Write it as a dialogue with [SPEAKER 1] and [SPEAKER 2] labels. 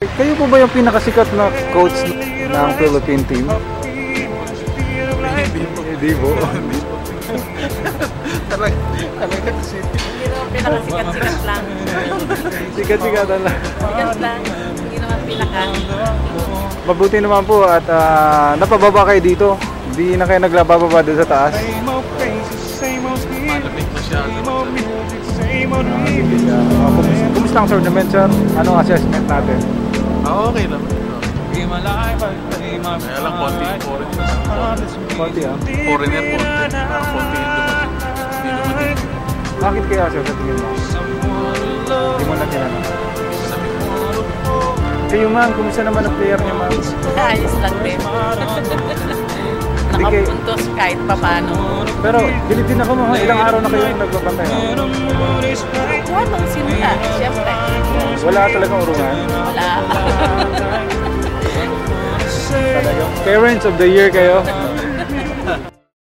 [SPEAKER 1] Kayo po ba yung pinakasikat na coach ng Philippine team? Hindi po. Talaga kasi.
[SPEAKER 2] Pero pinakasikat-sikat lang.
[SPEAKER 1] Sikat-sikat lang.
[SPEAKER 2] Sikat lang. Hindi naman pinaka.
[SPEAKER 1] Mabuti naman po at napababa kayo dito. Hindi na kayo naglabababa doon sa taas.
[SPEAKER 3] Malamig masyado.
[SPEAKER 1] Kumusta ang tournament, sir? Anong assessment natin?
[SPEAKER 3] Okay lang. Kaya lang konti yung foreigner.
[SPEAKER 1] Konti
[SPEAKER 3] Foreigner konti. Parang konti yung dumating. Hindi dumating.
[SPEAKER 1] Bakit kaya, sir, sa tingin mo? Hindi mo na tinanong. Kayo, ma'am, kumusta naman ang player niya, ma'am?
[SPEAKER 2] Ayos lang din. Nakapuntos kahit pa paano.
[SPEAKER 1] Pero, bilib din ako, ma'am. Ilang araw na kayo nagbabantay, ha?
[SPEAKER 2] Walang simula, siyempre.
[SPEAKER 1] Wala talagang urungan.
[SPEAKER 2] Wala.
[SPEAKER 1] Talagang Parents of the Year kayo.